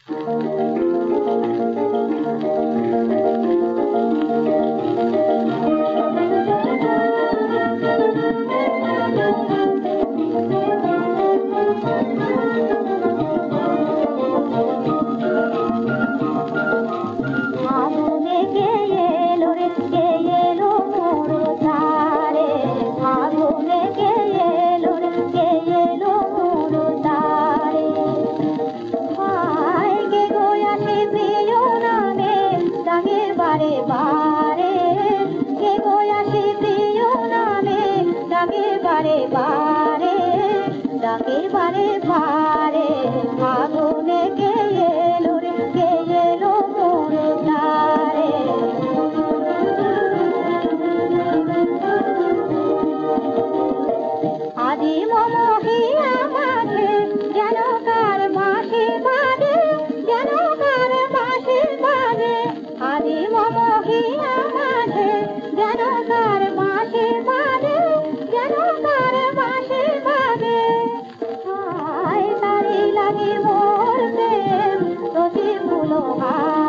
বারে বারে কে গোয়াসে প্রিয় নামে ডাকে বারে বারে ডাকে বারে বারে আগুনে কে এলো রে কে এলো মোর দ্বারে আদি মমহিয়া মাঝে যেন কার মাসে বাজে যেন কার মাসে বাজে আদি মমহিয়া মাঝে যেন কার মাসে বাজে যেন কার মাসে বাজে আয় তারি লাগে মোর প্রেম রসি ফুল